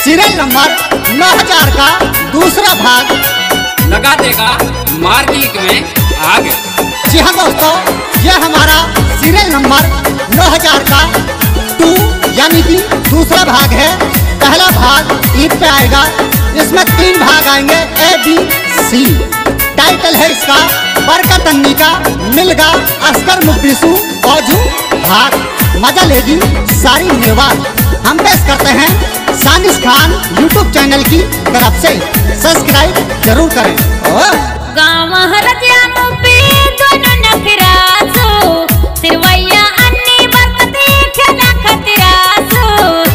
Serial number 9000 का दूसरा भाग लगा देगा मार्केट में आग। जी हाँ दोस्तों, यह हमारा सीरियल नंबर 9000 का 2 यानी कि दूसरा भाग है। पहला भाग ईद पे आएगा, इसमें 3 भाग आएंगे ABC। टाइटल है इसका बरकत अन्नी का मिलगा असगर मुब्बिसू औजू भाग। मजा लेगी सारी मेवात। हम पेश करते हैं सानिस खान यूट्यूब चैनल की तरफ से। सब्सक्राइब जरूर करें। गाँव हरदिया मुब्बी दोनों नखरासो सिरवैया अन्नी बरकती खेला खतरासो।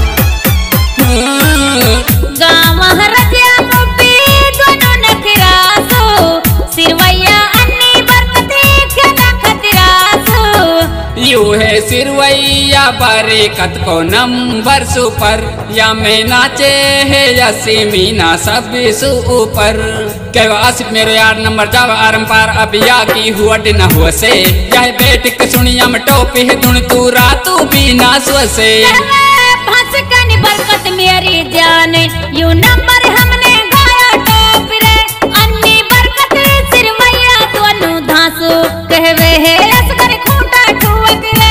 गाँव हरदिया मुब्बी दोनों नखरासो सिरवैया अन्नी बरकती खेला खतरासो। यू है सिरवैया बरकत को नंबर सुपर, या में नाचे है या मीना सब ऊपर। कह आसिफ मेरो यार नंबर जावा आरम पार, अब या की हुआ न हुआ से। यह बैठ के सुनिया में टोपी है धुन तू रातू भी ना सुसे। भसकन बरकत मेरी जान यू नंबर हमने गाया टॉप रे। अन्नी बरकत सिरवैया दोनों धांसू कहवे है असगर खूंटा ठुवक रे।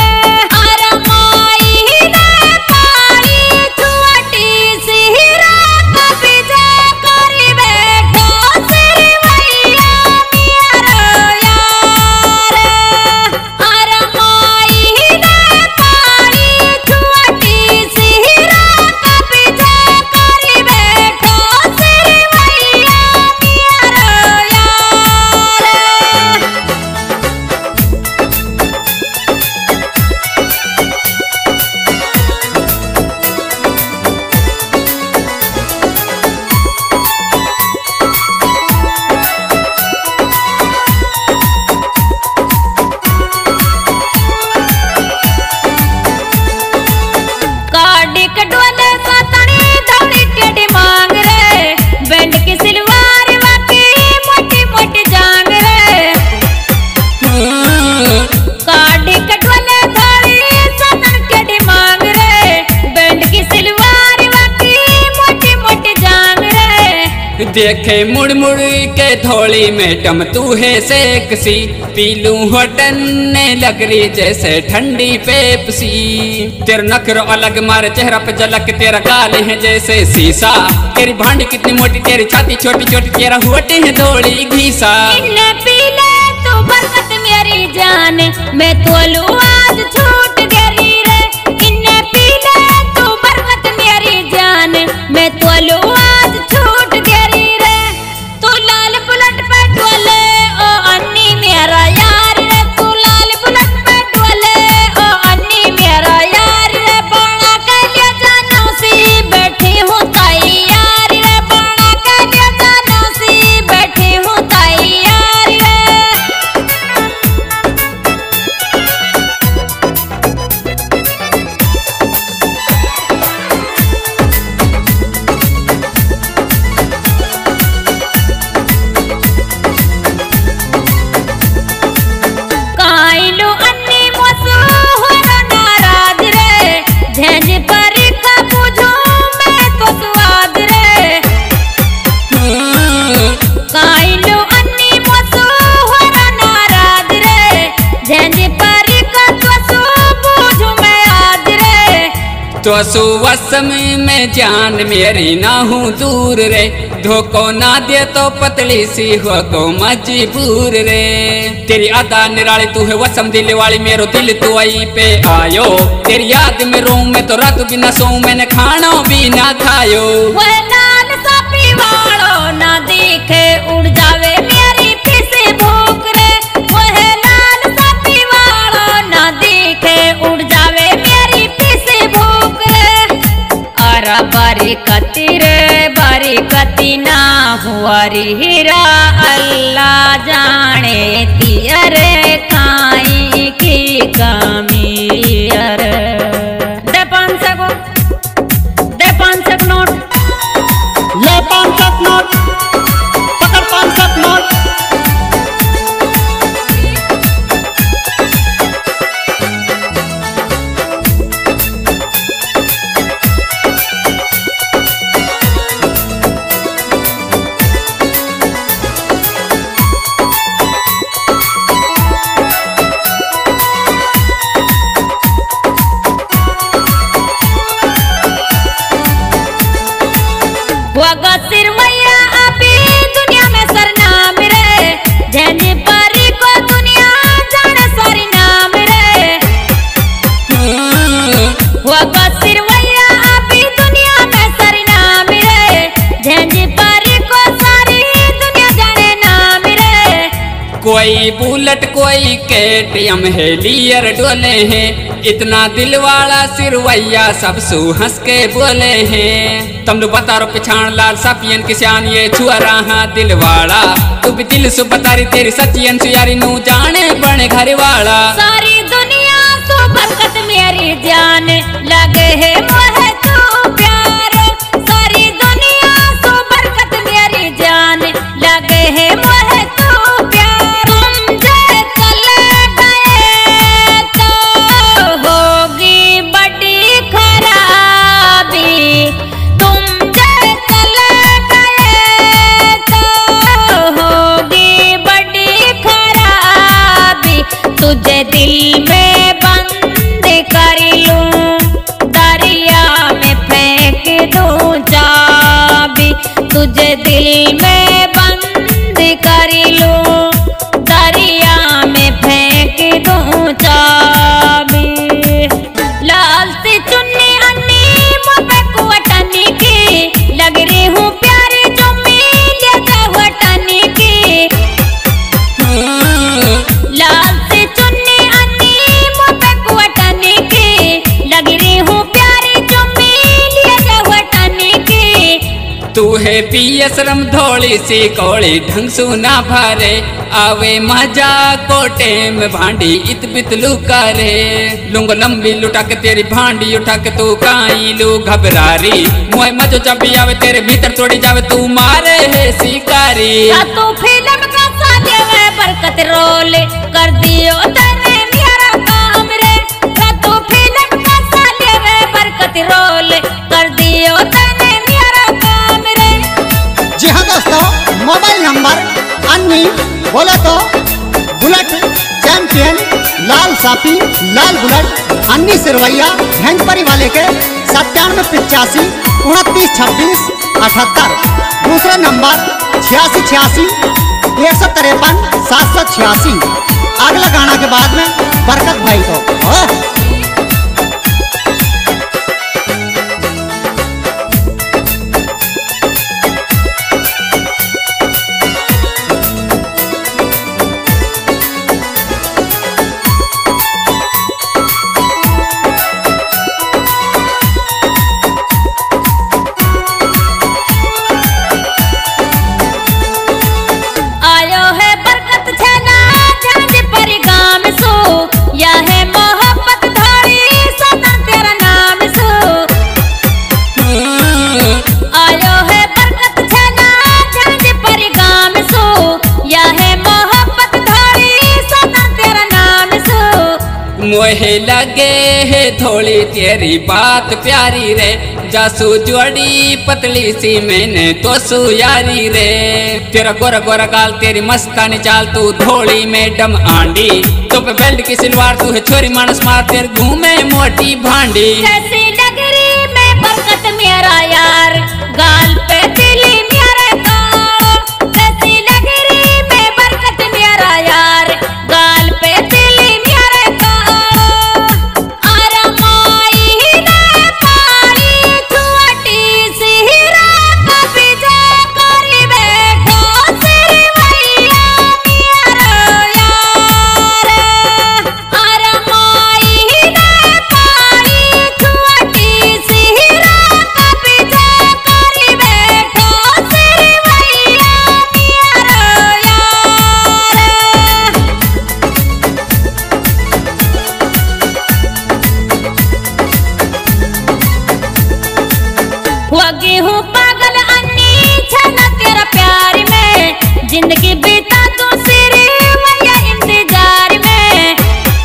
देखे मुड़ मुड़ के थोड़ी मैडम तू है सेक्सी, पीलू हटने लग रही जैसे ठंडी पेप्सी। तेरा नखरो अलग मारे चेहरा पे झलक, तेरा गाल है जैसे शीशा। तेरी भांडी कितनी मोटी, तेरी छाती छोटी छोटी, तेरा होटी है थोड़ी घीसा। पीले तू बरकत मेरी जान मैं तोलू आज छूट गई रे। इन्ने पीले तू बरकत मेरी जान मैं तोलू आज छूट गई रे। तू लाल बुलेट पे डोले ओ अन्नी मेरा यार रे। तू लाल बुलेट पे डोले ओ अन्नी मेरा यार रे। बड़ा कलिया जानो सी बैठी हूँ ताई यार रे। बड़ा कलिया जानो सी बैठी हूँ ताई यार रे। काइलो अन्नी मोसो होरो नाराज रे। झेंझ पर का बुझो मैं तो स्वाद रे। काइलो अन्नी मोसो होरो नाराज रे। झेंझ पर का तो बुझो मैं आज रे। तो सुवसम में जान मेरी ना हूँ दूर रे। धोखो ना दे तो पतली सी हो तो मजबूर रे। तेरी अदा निराली तू है वसम दिल वाली, मेरो दिल तू आई पे आयो। तेरी याद में रोऊं मैं तो रात भी ना सोऊं, मैंने खाना भी ना खायो। वह लाल सापी वालो ना दिखे उड़ जावे मेरी पीसे भूख रे। वह लाल सापी वालो ना दिखे उड़ जावे मेरी पीसे भूख रे। अरे बरकती रे बरकती ना हुआ हीरा अल्लाह जाने तियरे खाई की कमी। अरे दे 500 नोट, ले 500 नोट, पकड़ 500 नोट। वगा सिरवैया अभी दुनिया में सरनाम रे, झंझी परी को दुनिया जाने सारी नाम रे। वगा सिरवैया अभी दुनिया में सरनाम रे, झंझी परी को सारी दुनिया जाने नाम रे। कोई बुलेट कोई KTM हेलियर डोले हैं, इतना दिल वाला सिरवैया सब सु हंस के बोले हैं। तुम लोग बता रो पिछाण लाल सापियन के सियान ये छुआ रहा दिल वाला, तू भी दिल सु बता रही तेरी सचियन सु यारी नू जाने बने घर वाला। सारी दुनिया तो बरकत मेरी जान लगे है मोहे तू प्यार, सारी दुनिया तो बरकत मेरी जान लगे है मोहे तू प्यार। तुम जे चले गए तो होगी बड़ी खराबी, तुम जे चले गए तो होगी बड़ी खराबी। तुझे दिल में बंद कर लूं, दरिया में फेंक दूं चाबी। तुझे दिल में बंद कर लूं, दरिया में फेंक दूं चाबी। लाल सी चुन्नी अन्नी मुँह पे कुवटनी की, लग रही हूँ प्यारी जो मिले वटनी की। लाल सी चुन्नी अन्नी मुँह पे कुवटनी की, लग रही हूँ प्यारी जो मिले वटनी की। तू है पिया शरम धोली सी कोड़ी ढंग सु ना भरे, आवे मजा कोटे में भांडी इत बित लुका रे। लुंग लंबी लुटा के तेरी भांडी उठा के तू काई लू घबरारी, मोए मजो जब भी आवे तेरे भीतर तोड़ी जावे तू मारे है शिकारी। तू फिल्म का साले में बरकत रोल कर दियो तने मेरा काम रे, तू फिल्म का साले में बरकत रोल कर दियो तने मेरा काम रे। जी हाँ दोस्तों, मोबाइल नंबर अन्नी बोले तो बुलेट चैंपियन लाल सापी लाल बुलेट अन्नी सिरवैया झंझपरी वाले के 9785 29 26 78। दूसरा नंबर 86 153 786। अगला गाना के बाद में बरकत भाई को आयो है बरकत छना झंझपरी गाम सो, या है मोहब्बत धड़ी सदा तेरा नाम सो। आयो है बरकत छना झंझपरी गाम सो, या है मोहब्बत धड़ी सदा तेरा नाम सो। मोहे लगे है थोड़ी तेरी बात प्यारी रे, जासू जोड़ी पतली सी मैंने तो सु यारी रे। तेरा गोरा गोरा गाल तेरी मस्तानी चाल तू थोड़ी मैडम आंडी, तो पे बेल्ट की सिलवार तू है छोरी मानस मार तेरे घूमे मोटी भांडी। कैसी लग रही मैं बरकत मेरा यार, गाल पे तिली मेरे को। कैसी लग रही मैं बरकत मेरा यार, गाल पे तिली मेरे को। आरमाई ने पारी छुअटी सी रात बिजे करी बैठो सिरवैया मेरा यार। आरमाई ने पारी छुअटी सी रात बिजे करी बैठो सिरवैया मेरा यार। होगी हूँ पागल अन्नी छना तेरा प्यार में, जिंदगी बीता तू सिरवैया इंतजार में।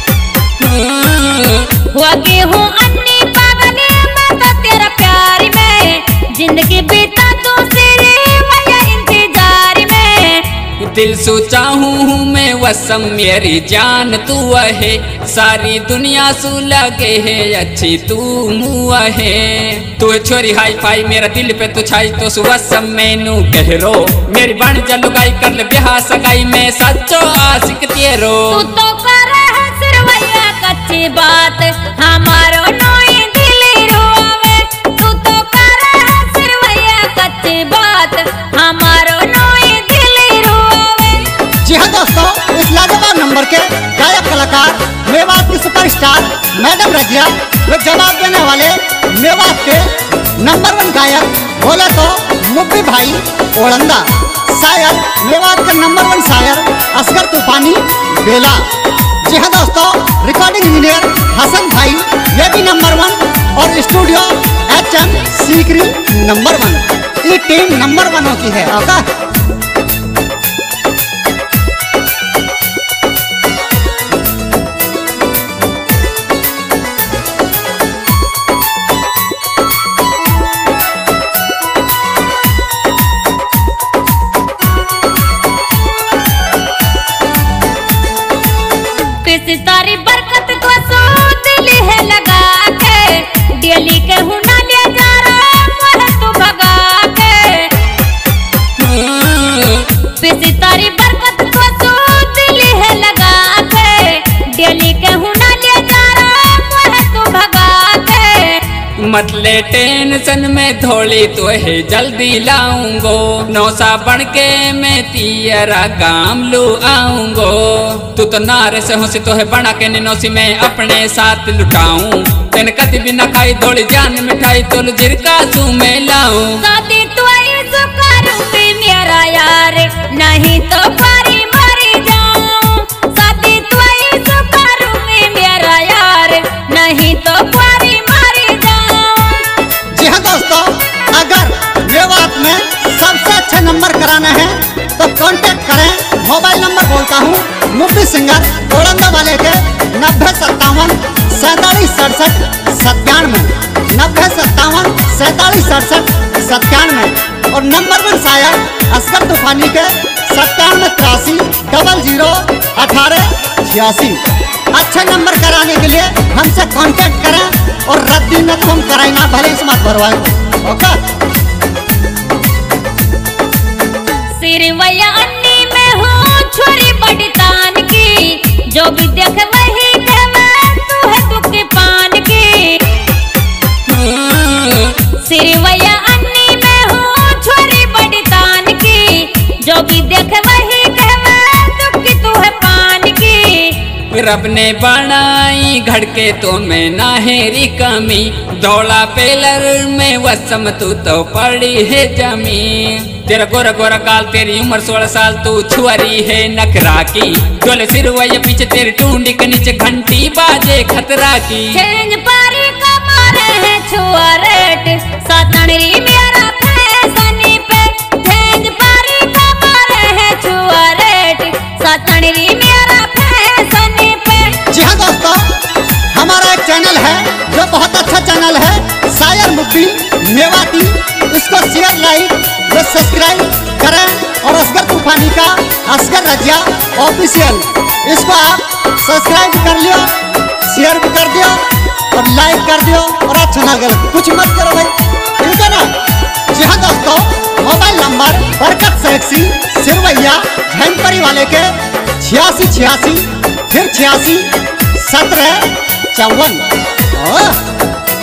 होगी हूँ अन्नी पागल मैं तो तेरा प्यार में, जिंदगी बीता तू सिरवैया इंतजार में। दिल सोचा हूँ मैं वसम मेरी जान तू है, सारी दुनिया सू लगे है अच्छी तू मुआ है। तू छोरी हाई फाई मेरा दिल पे तू छाई तो सुवसम मैनू कहरो, मेरी बन जलू गाई कर ले ब्याह सगाई में सच्चो आशिक तेरो। तू तो कर है सिरवैया कच्ची बात हमारो नोई दिल रोवे, तू तो कर है सिरवैया कच्ची बात हमारो नोई दिल रोवे। जी हाँ दोस्तों, इस लाजवाब नंबर के गायक कलाकार मेवात की सुपरस्टार मैडम रजिया व जवाब देने वाले मेवात के नंबर 1 गायक बोले तो मुब्बी भाई ओलंदा, शायर मेवात के नंबर 1 शायर असगर तूफानी बेला। जी हाँ दोस्तों, रिकॉर्डिंग इंजीनियर हसन भाई ये भी नंबर 1 और स्टूडियो HM सीकरी नंबर 1। ये टीम नंबर 1 होती है। ओका तारी बरकत को सो दिल है लगा के, डेली के हुना ले जा रहा मोह तू भगा के। पिसी तारी बरकत को सो दिल है लगा के, डेली के हुना ले जा रहा मोह तू भगा के। मतले टेंशन में थोड़ी तो है जल्दी लाऊंगो, नौसा बन के मैं तियरा गाम लू आऊंगो। तू तो नारे से होसी तो है बना के नौसी में अपने साथ लुटाऊं, तेन कदी भी न खाई थोड़ी जान मिठाई तो जिरका सू में लाऊं। शादी तो ऐसो करूंगी मेरा यार, नहीं तो पारी मरी जाऊं। शादी तो ऐसो करूंगी मेरा यार, नहीं तो पारी मरी जाऊं। जी हाँ दोस्तों, अगर मेवात में सबसे अच्छे नंबर कराना है तो कांटेक्ट करें। मोबाइल नंबर बोलता हूँ मुफ्ती सिंगर ओलंदा वाले के 9057 47 67 97, 9057 47 67 97 और नंबर 1 शायर असगर तूफानी के 97 83 00 18 86। अच्छे नंबर कराने के लिए हमसे कांटेक्ट करें और रद्दी न तुम कराइना भले इस मत भरवाए। ओके सिरवैया अन्नी में हूँ छोरी बड़ी तान की, जो भी देख वही कहवे तू है दुख पान की। सिरवैया अन्नी में हूँ छोरी बड़ी तान की, जो भी देख वही कहवे दुख तू है पान की। रब ने बनाई घड़के तो मैं नाहेरी कमी, दौड़ा पेलर में वसम तू तो पड़ी है जमी। तेरा गोरा गोरा काल तेरी उम्र 16 साल तू छुआरी है नखरा की, डोले सिरवैया पीछे तेरी टूंडी के नीचे घंटी बाजे खतरा की। चेंज पारी का मारे है छुआ रेट सातनरी मेरा फैसनी पे, चेंज पारी का मारे है छुआ रेट सातनरी मेरा फैसनी पे। जी हाँ दोस्तों, हमारा एक चैनल है जो बहुत अच्छा चैनल है शायर मुफ्ती मेवाती, इसको शेयर लाइक व सब्सक्राइब करें और असगर तूफानी का असगर रजिया ऑफिशियल, इसको आप सब्सक्राइब कर लियो, शेयर भी कर दियो और लाइक कर दियो और अच्छा ना कर कुछ मत करो भाई, ठीक है ना। जी हाँ दोस्तों, मोबाइल नंबर बरकत सेक्सी सिरवैया झैनपरी वाले के 86 86 फिर 86 17 54।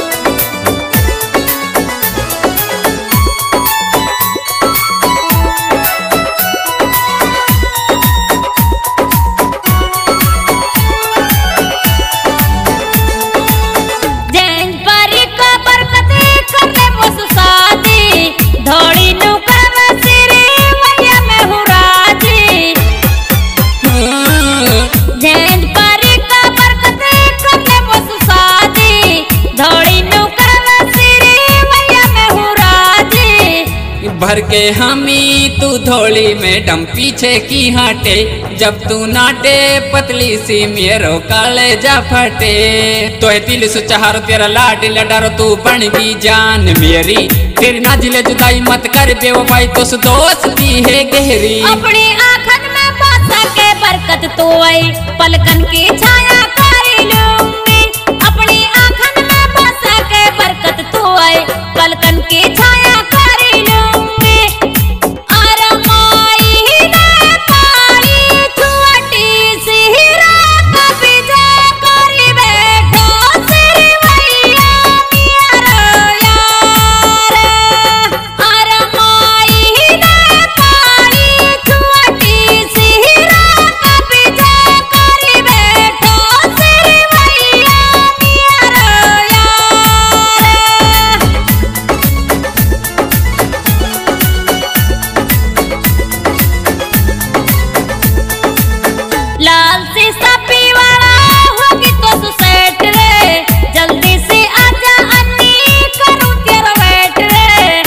भर के हमी तू धोली मैडम पीछे की हटे, जब तू नाटे पतली सी मेरो काले जा फटे। तो है दिल से चारो तेरा लाडी लडारो तू बन गई जान मेरी, तेरी नाजिले जुदाई मत कर बेवफाई तो दोस्ती है गहरी। अपनी आँखन में बासा के बरकत बरकत तो आई पलकन की छाया कर लूंगी अपनी आंखन में बसा के बरकत तो आई पलकन की छाया कर लूंगी अरे माई ने पाली छोटी सी रात बिजा कर बैठो सिर भैया मेरा यार अरे माई ने पाली छोटी सी रात बिजा कर बैठो सिर भैया मेरा यार लाल सी सापी वाला होगी तो सुसेट रे जल्दी से आजा अन्नी करूं तेरा वेट रे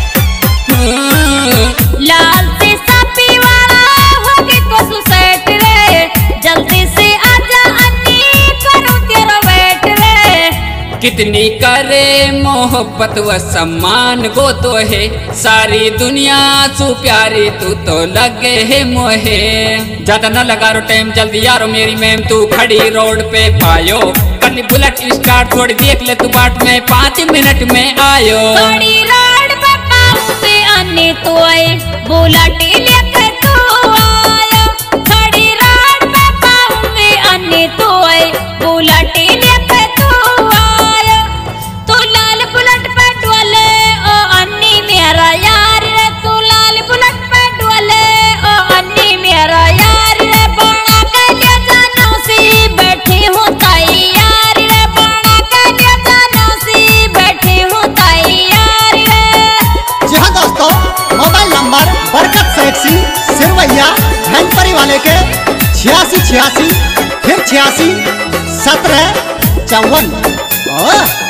लाल सी सापी वाला होगी तो सुसेट रे जल्दी से आजा अन्नी करूं तेरा वेट रे कितनी करे मोहब्बत व सम्मान गो तो है सारी दुनिया सु प्यारी तू तो लगे है मोहे ज्यादा न लगा रो टाइम जल्दी यारो मेरी मैम तू खड़ी रोड पे पायो कर ली बुलेट स्टार्ट थोड़ी देख ले तू बाट में 5 मिनट में आयो थोड़ी रोड पे पाऊंगी अन्नी तो आई बुलेट लेके तू आया थोड़ी रोड पे पाऊंगी अन्नी तो आई बुलेट लेके तू आया तू लाल बुलेट पे डोले ओ अन्नी मेरा यार रे तू लाल बुलेट पे डोले ओ अन्नी मेरा यार रे बना के ले जाना सी बैठी हूँ तैयार रे बना के ले जाना सी बैठी हूँ तैयार रे जी हाँ दोस्तों, मोबाइल नंबर बरकत सेक्सी सिरवैया धनपरी वाले के 86 86 फिर 86 17 54।